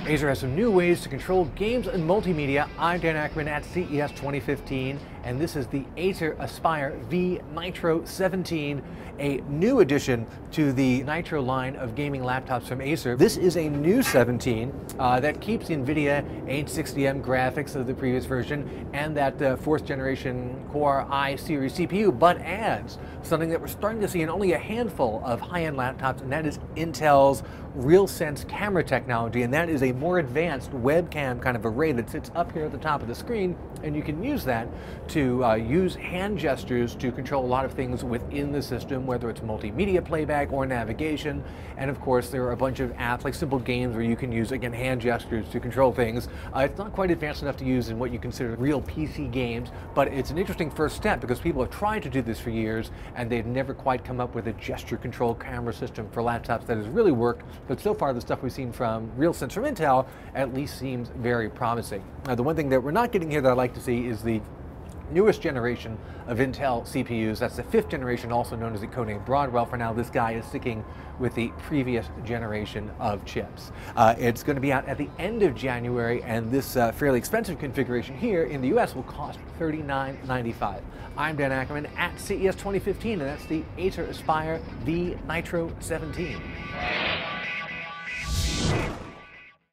Acer has some new ways to control games and multimedia. I'm Dan Ackerman at CES 2015, and this is the Acer Aspire V Nitro 17, a new addition to the Nitro line of gaming laptops from Acer. This is a new 17 that keeps the NVIDIA H60M graphics of the previous version and that fourth generation Core i series CPU, but adds something that we're starting to see in only a handful of high-end laptops, and that is Intel's RealSense camera technology, and that is a more advanced webcam kind of array that sits up here at the top of the screen, and you can use that to use hand gestures to control a lot of things within the system, whether it's multimedia playback or navigation. And of course, there are a bunch of apps like simple games where you can use, again, hand gestures to control things. It's not quite advanced enough to use in what you consider real PC games, but it's an interesting first step because people have tried to do this for years and they've never quite come up with a gesture control camera system for laptops that has really worked. But so far, the stuff we've seen from RealSense from Intel at least seems very promising. Now, the one thing that we're not getting here that I like to see is the newest generation of Intel CPUs. That's the 5th generation, also known as the codename Broadwell. For now, this guy is sticking with the previous generation of chips. It's going to be out at the end of January, and this fairly expensive configuration here in the US will cost $39.95. I'm Dan Ackerman at CES 2015, and that's the Acer Aspire V Nitro 17.